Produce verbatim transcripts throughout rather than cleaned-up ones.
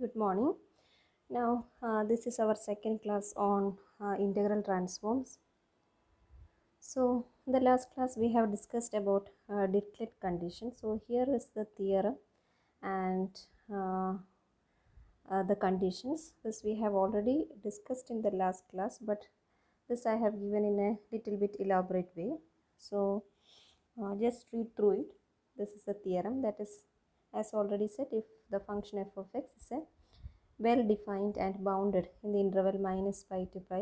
Good morning. Now, uh, this is our second class on uh, integral transforms. So, in the last class, we have discussed about uh, Dirichlet condition. So, here is the theorem and uh, uh, the conditions. This we have already discussed in the last class, but this I have given in a little bit elaborate way. So, uh, just read through it. This is the theorem, that is, as already said, if the function f of x is a well defined and bounded in the interval minus pi to pi,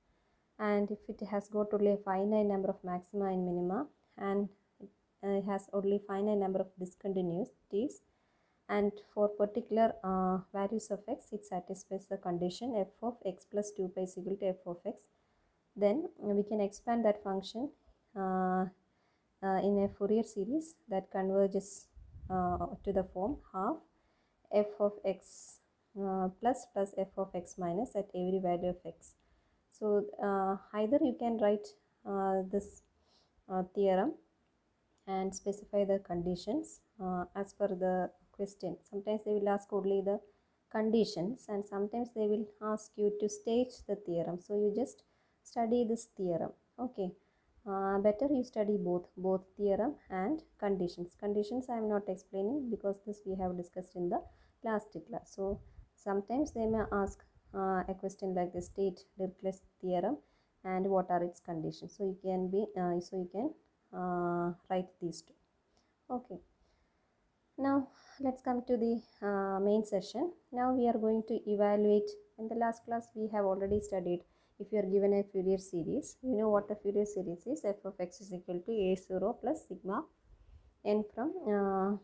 and if it has got only a finite number of maxima and minima, and it has only finite number of discontinuities, and for particular uh, values of x it satisfies the condition f of x plus two pi is equal to f of x, then we can expand that function uh, uh, in a Fourier series that converges uh, to the form half f of x uh, plus plus f of x minus at every value of x. So uh, either you can write uh, this uh, theorem and specify the conditions uh, as per the question. Sometimes they will ask only the conditions, and sometimes they will ask you to state the theorem. So you just study this theorem. Okay. Uh, better you study both both theorem and conditions. Conditions I am not explaining because this we have discussed in the last class. So sometimes they may ask uh, a question like this: state Dirichlet's theorem and what are its conditions. So you can be uh, so you can uh, write these two. Okay. Now let's come to the uh, main session. Now we are going to evaluate. In the last class we have already studied, if you are given a Fourier series, you know what a Fourier series is. F of x is equal to a zero plus sigma n from uh,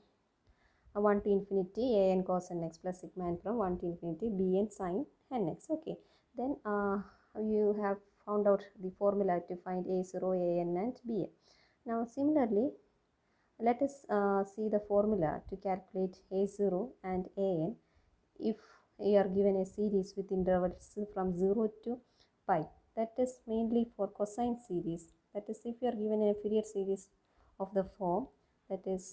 one to infinity a n cos n x plus sigma n from one to infinity b n sin n x. Okay, then uh, you have found out the formula to find a zero, a n and b n. Now similarly, let us uh, see the formula to calculate a zero and a n if you are given a series with intervals from zero to pi. That is mainly for cosine series. That is, if you are given a Fourier series of the form, that is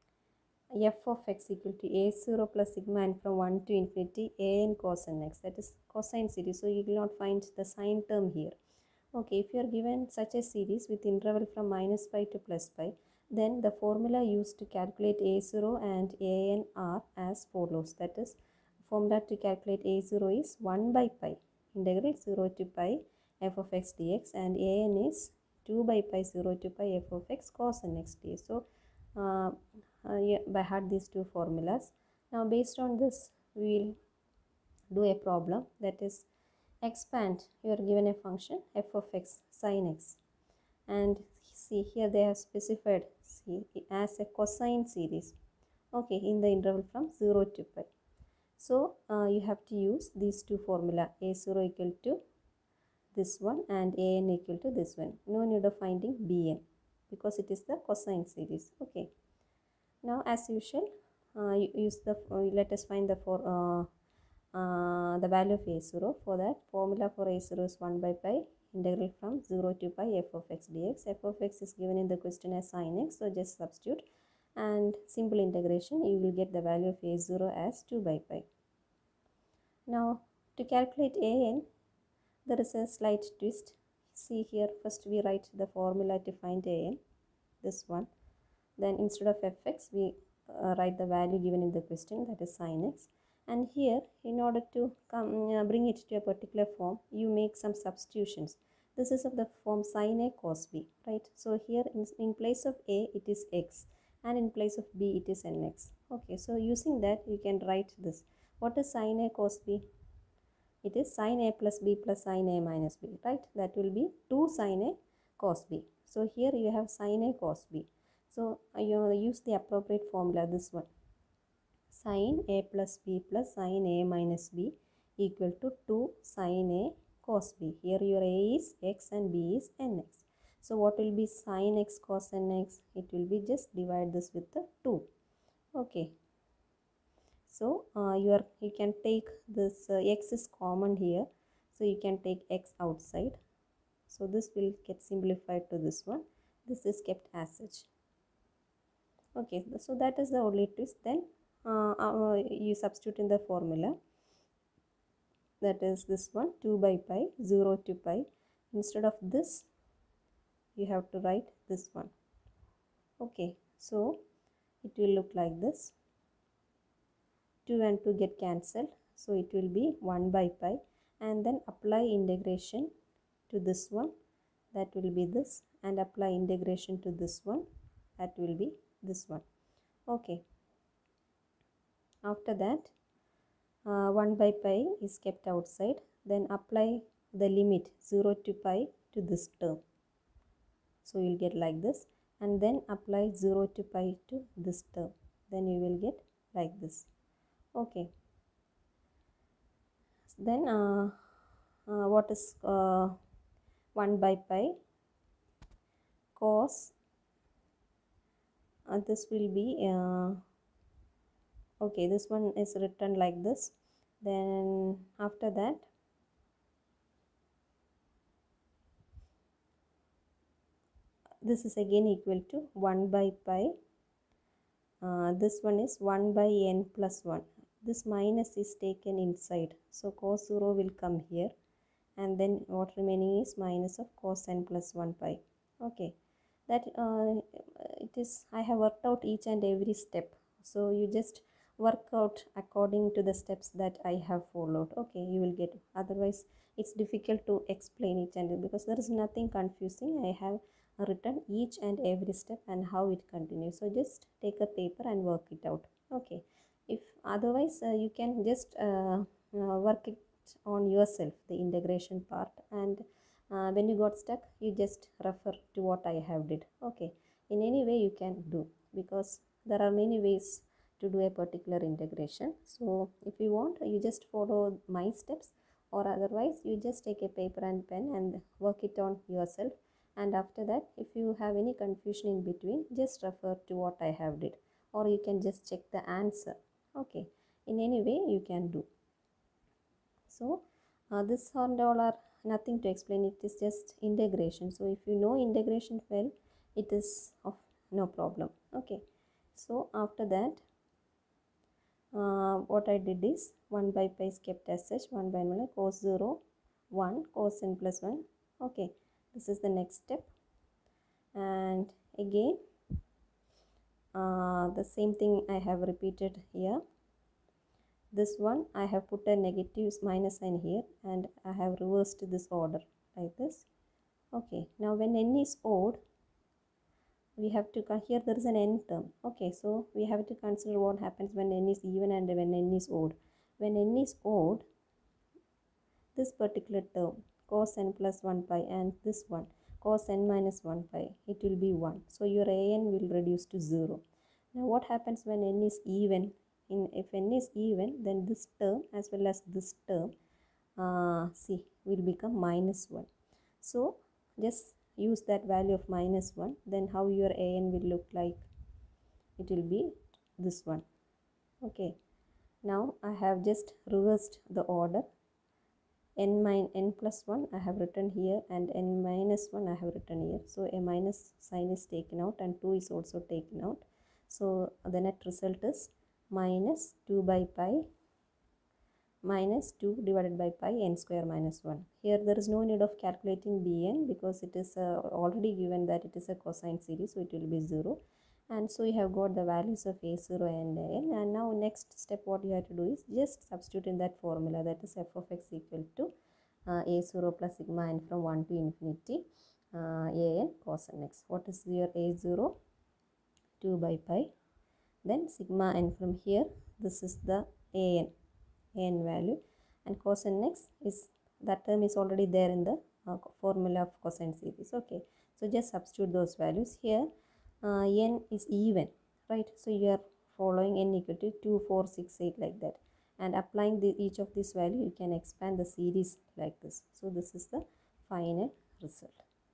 f of x equal to a zero plus sigma n from one to infinity a n cos n x. That is cosine series. So you will not find the sine term here. Okay, if you are given such a series with interval from minus pi to plus pi, then the formula used to calculate a zero and a n are as follows. That is, formula to calculate a zero is one by pi integral zero to pi f of x dx, and a n is two by pi zero to pi f of x cos n x dx. So uh, uh, yeah, by heart these two formulas. Now based on this we will do a problem, that is, expand. You are given a function f of x sin x, and see here they have specified see, as a cosine series, okay, in the interval from zero to pi. So uh, you have to use these two formula, a zero equal to this one and a n equal to this one. No need of finding b n because it is the cosine series. Okay, now as usual uh, you use the uh, let us find the for uh, uh, the value of a zero. For that, formula for a zero is one by pi integral from zero to pi f of x dx. F of x is given in the question as sin x, so just substitute and simple integration, you will get the value of a zero as two by pi. Now to calculate a n, there is a slight twist. See here, first we write the formula to find a n, this one. Then instead of fx, we uh, write the value given in the question, that is sin x. And here, in order to come uh, bring it to a particular form, you make some substitutions. This is of the form sin a cos b, right? So here in, in place of a, it is x, and in place of b, it is nx. Okay, so using that, you can write this. What is sin a cos b? It is sin a plus b plus sin a minus b, right? That will be two sin a cos b. So here you have sin a cos b. So you use the appropriate formula, this one. Sin a plus b plus sin a minus b equal to two sin a cos b. Here your a is x and b is nx. So what will be sin x cos nx? It will be just divide this with the two. Okay. So uh, you are you can take this uh, x is common here. So you can take x outside. So this will get simplified to this one. This is kept as such. Okay, so that is the only twist. Then uh, uh, you substitute in the formula. that is this one, two by pi, zero to pi. Instead of this, you have to write this one. Okay, so it will look like this. two and two get cancelled, so it will be one by pi, and then apply integration to this one, that will be this, and apply integration to this one, that will be this one. Okay, after that uh, one by pi is kept outside, then apply the limit zero to pi to this term, so you will get like this, and then apply zero to pi to this term, then you will get like this. Okay, then uh, uh, what is uh, one by pi cos, uh, this will be uh, okay, this one is written like this. Then after that this is again equal to one by pi, uh, this one is one by n plus one, this minus is taken inside, so cos zero will come here, and then what remaining is minus of cos n plus one pi. Okay, that uh, it is, I have worked out each and every step, so you just work out according to the steps that I have followed. Okay, you will get, otherwise it's difficult to explain each and every, because there is nothing confusing. I have written each and every step and how it continues, so just take a paper and work it out. Okay, if otherwise uh, you can just uh, uh, work it on yourself, the integration part, and uh, when you got stuck, you just refer to what I have did. Okay, in any way you can do, because there are many ways to do a particular integration. So if you want, you just follow my steps, or otherwise you just take a paper and pen and work it on yourself, and after that if you have any confusion in between, just refer to what I have did, or you can just check the answer. Okay, in any way you can do. So uh, this and all are nothing to explain, it is just integration. So if you know integration well, it is of no problem. Okay, so after that uh, what I did is one by pi is kept as such, one by one cos zero, one cos n plus one. Okay, this is the next step, and again uh, the same thing I have repeated here. This one I have put a negative minus sign here, and I have reversed this order like this. Okay, now when n is odd, we have to, here there is an n term. Okay, so we have to consider what happens when n is even and when n is odd. When n is odd, this particular term cos n plus one pi and this one cos n minus one pi, it will be one. So your an will reduce to zero. Now what happens when n is even? In, if n is even, then this term as well as this term uh, see will become minus one. So just use that value of minus one, then how your an will look like? It will be this one. Okay, now I have just reversed the order. N minus n plus one I have written here, and n minus one I have written here. So a minus sign is taken out and two is also taken out. So the net result is minus two by pi minus two divided by pi n square minus one. Here there is no need of calculating bn, because it is uh, already given that it is a cosine series, so it will be zero. And so you have got the values of a zero and an, and now next step what you have to do is just substitute in that formula, that is f of x equal to uh, a zero plus sigma n from one to infinity uh, an cos nx. What is your a zero? two by pi, then sigma n from here, this is the an an value, and cos nx is, that term is already there in the uh, formula of cosine series. Okay, so just substitute those values here. uh, n is even, right? So you are following n equal to two, four, six, eight like that, and applying the, each of this value, you can expand the series like this. So this is the final result.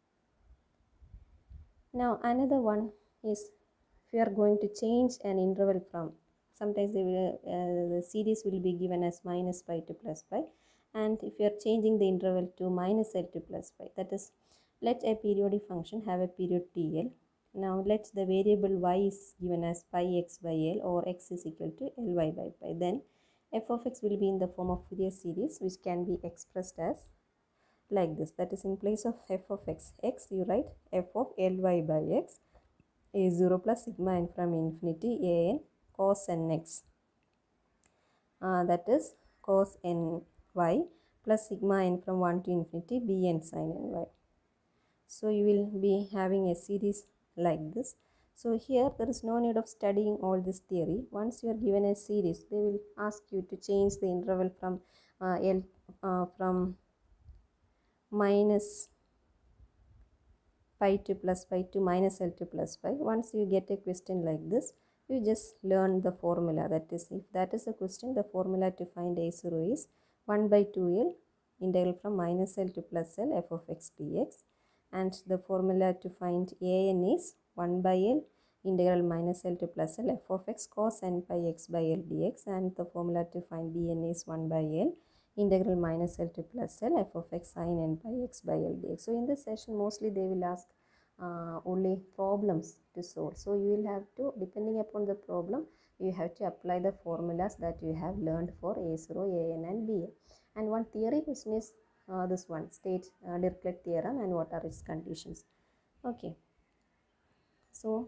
Now another one is, if you are going to change an interval from, sometimes they will, uh, the series will be given as minus pi to plus pi, and if you are changing the interval to minus l to plus pi, that is, let a periodic function have a period T L. Now let the variable y is given as pi x by L, or x is equal to Ly by pi. Then f of x will be in the form of Fourier series, which can be expressed as like this. That is, in place of f of x, x you write f of Ly by x a zero plus sigma n from infinity a n cos n x. Uh, that is cos n y plus sigma n from one to infinity b n sin n y. So you will be having a series like this. So here there is no need of studying all this theory. Once you are given a series, they will ask you to change the interval from uh, L uh, from minus pi to plus pi to minus L to plus pi. Once you get a question like this, you just learn the formula. That is, if that is a question, the formula to find a zero is one by two L integral from minus L to plus L f of x dx, and the formula to find a n is one by L integral minus L to plus L f of x cos n pi x by L dx, and the formula to find bn is one by L integral minus L to plus L f of x sin n pi x by L dx. So in this session mostly they will ask uh, only problems to solve. So you will have to, depending upon the problem, you have to apply the formulas that you have learned for a zero, a n and b n. And one theory question is uh, this one, state uh, Dirichlet theorem and what are its conditions. Okay. So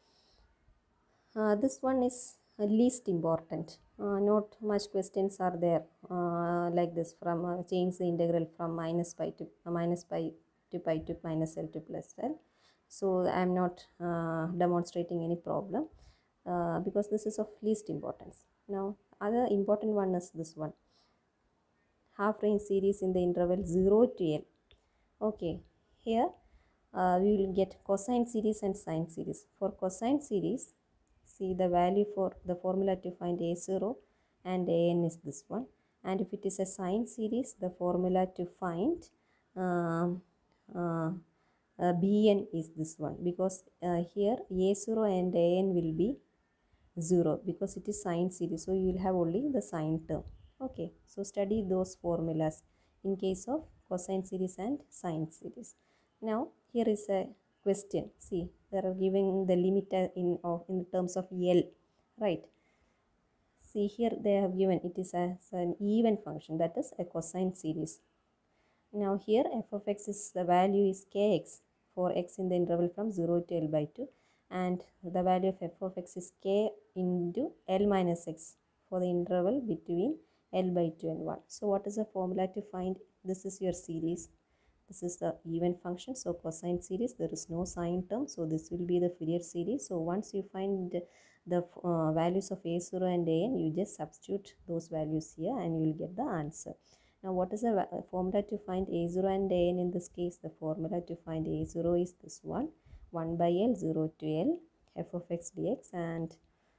uh, this one is uh, least important. Uh, not much questions are there uh, like this from uh, change the integral from minus pi to uh, minus pi to pi to minus L to plus L. So I am not uh, demonstrating any problem uh, because this is of least importance. Now other important one is this one, half range series in the interval zero to L. Okay, here uh, we will get cosine series and sine series. For cosine series, see the value for the formula to find a zero and a n is this one. And if it is a sine series, the formula to find um, uh, uh, bn is this one, because uh, here a zero and a n will be zero because it is sine series. So you will have only the sine term. Okay, so study those formulas in case of cosine series and sine series. Now here is a question. See, they are giving the limit in of in terms of L, right? See, here they have given it is as an even function, that is a cosine series. Now here f of x is, the value is kx for x in the interval from zero to L by two, and the value of f of x is k into L minus x for the interval between L by two and one. So what is the formula to find? This is your series. This is the even function. So cosine series, there is no sine term. So this will be the Fourier series. So once you find the uh, values of a zero and a n, you just substitute those values here and you will get the answer. Now what is the formula to find a zero and a n in this case? The formula to find a zero is this one, one by L zero to L f of x dx, and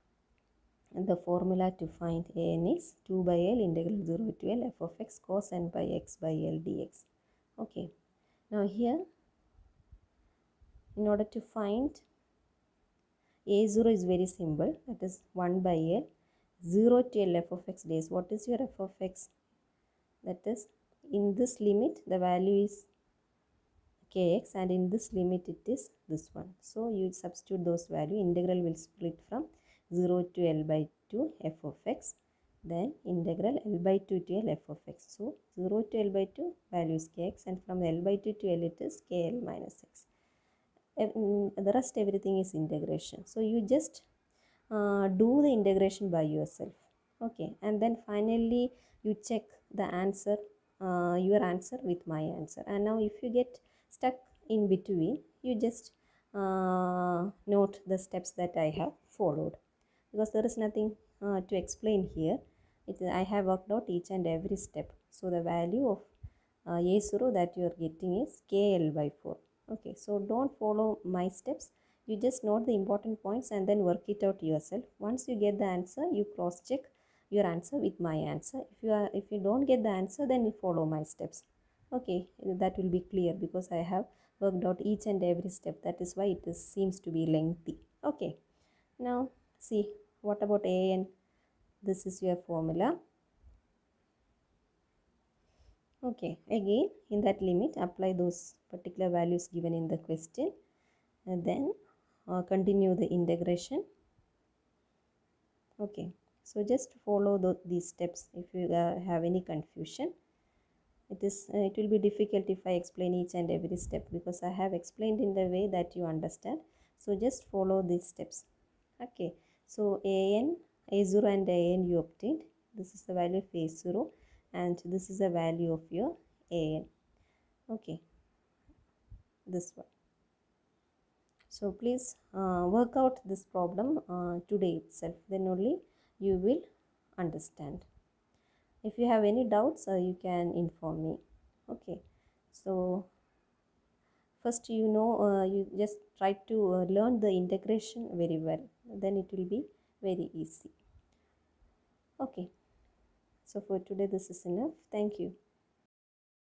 the formula to find a n is two by L integral zero to L f of x cos n by x by L dx. Okay, now here in order to find a zero is very simple, that is one by L zero to L f of x dx. What is your f of x? That is, in this limit the value is kx, and in this limit it is this one. So you substitute those value, integral will split from zero to L by two f of x, then integral L by two to L f of x. So zero to L by two value is kx, and from L by two to L it is kl minus x. The rest everything is integration. So you just uh, do the integration by yourself. Okay, and then finally you check the answer, uh, your answer with my answer. And now if you get stuck in between, you just uh, note the steps that I have followed, because there is nothing uh, to explain here. It, I have worked out each and every step. So the value of uh, a zero that you are getting is kl by four. Okay, so don't follow my steps. You just note the important points and then work it out yourself. Once you get the answer, you cross check your answer with my answer. If you are if you don't get the answer, then you follow my steps. Okay, that will be clear because I have worked out each and every step. That is why it is, seems to be lengthy. Okay, now see, what about a n? This is your formula. Okay, again in that limit apply those particular values given in the question, and then uh, continue the integration. Okay, So just follow the, these steps. If you uh, have any confusion, it is uh, it will be difficult if I explain each and every step, because I have explained in the way that you understand. So just follow these steps. Okay, so an a zero and an you obtained. This is the value of a zero and this is the value of your an. Okay, this one. So please uh, work out this problem uh, today itself, then only you will understand. If you have any doubts, uh, you can inform me. Okay, so first, you know, uh, you just try to uh, learn the integration very well, then it will be very easy. Okay, so for today this is enough. Thank you.